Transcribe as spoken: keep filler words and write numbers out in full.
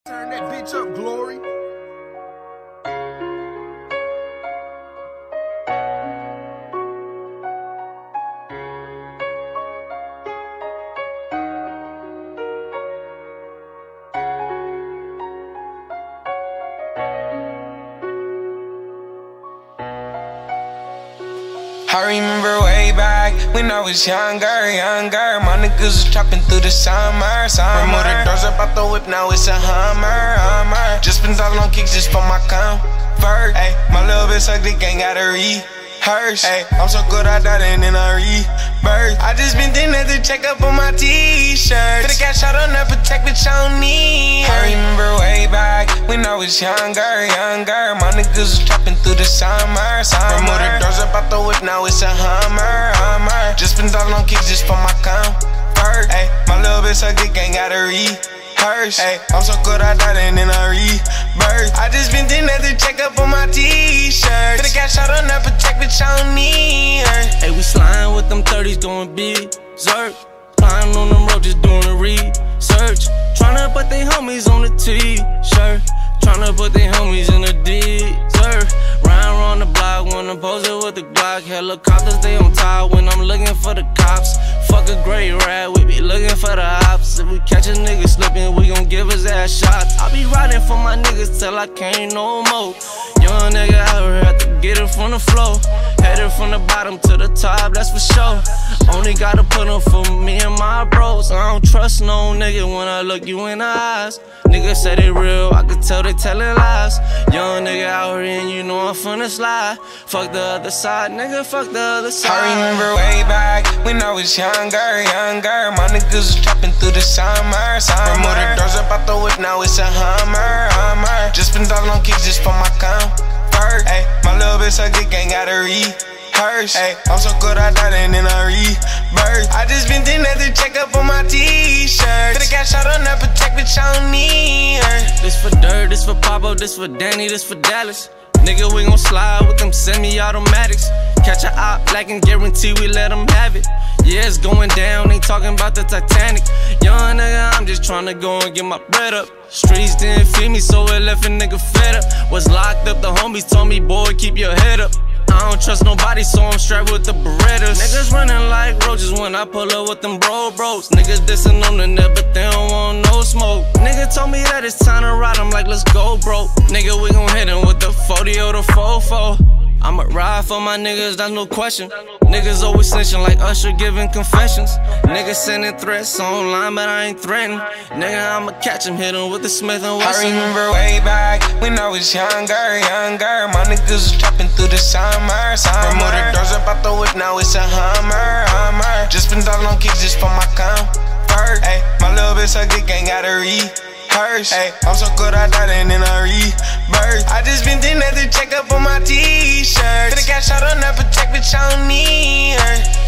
Turn that bitch up, Glory. I remember way back when I was younger, younger. My niggas was chopping through the summer, summer. Remove the doors up out the whip, now it's a Hummer, Hummer. Just been talking on kicks just for my comfort. Ay, my little bitch like the gang got a rehearse. Ay, I'm so good I died and then I rebirth. I just been thinking to check up on my t-shirts. Could've got shot on that protect, bitch, I don't need her. I remember way back when I was younger, younger. My niggas was chopping through the summer, summer. Remove the doors up out the whip, now it's a Hummer, Hummer. Just been talking on kicks just for my comfort. Ay, my little bitch like the gang got a rehearse. Ay, I'm so good I died and then I rebirth. I just been thinking to check up on my t-shirts. Could've got shot on that protect, bitch, I don't need her. Hey, we sliding with them thirties going big, zerk. Flying on them roads just doing the research. Tryna put they homies on the t-shirt. Tryna put they homies in the desert. Round around the block when I'm posing with the Glock. Helicopters, they on top when I'm looking for the cops. Fuck a gray rat, we be looking for the ops. If we catch a nigga slipping, we gon' give his ass shots. I be riding for my niggas till I can't no more. Young nigga out here have to get it from the floor. Headed from the bottom to the top, that's for sure. Only gotta put them for me and my bros. I don't trust no nigga when I look you in the eyes. Niggas say they real, I can tell they tellin' lies. Young nigga out here and you know I'm finna slide. Fuck the other side, nigga, fuck the other side. I remember way back when I was younger, younger. My niggas was chopping through the summer, summer. Remove the doors up out the whip, now it's a Hummer, Hummer. Just been talking on kicks just for my comfort. Ay, my little bitch like the gang got a rehearse. Ay, I'm so good I died and then I rebirth. I just been thinking to check up on my t-shirts. Could've got shot on that protect, bitch, I don't need her. This for Dirt, this for Pablo, this for Danny, this for Dallas. Nigga, we gon' slide with them semi-automatics. Catch a op, black and guarantee we let them have it. Yeah, it's going down, ain't talking about the Titanic. Young nigga, I'm just tryna go and get my bread up. Streets didn't feed me, so it left a nigga fed up. Was locked up, the homies told me, boy, keep your head up. I don't trust nobody, so I'm strapped with the Berettas. Niggas running like roaches when I pull up with them bro bros. Niggas dissing on the net, but they don't want no smoke. Nigga told me that it's time to ride, I'm like, let's go, bro. Nigga, we gon' hit him with the forty or the fofo. I'ma ride for my niggas, that's no question. Niggas always snitching like Usher giving confessions. Niggas sending threats online, but I ain't threatening. Nigga, I'ma catch him, hit him with the Smith and Wesson. I remember way back when I was younger, younger. My niggas was chopping through the summer, summer. Remove the doors up out the whip, now it's a Hummer, Hummer. Just been talking on kicks just for my comfort. Ay, my little bitch like the gang got a rehearse. Ay, I'm so good I died and then I rebirth. I just been thinking to check up on my t-shirts. Could've got shot on that protect, bitch, I don't need her.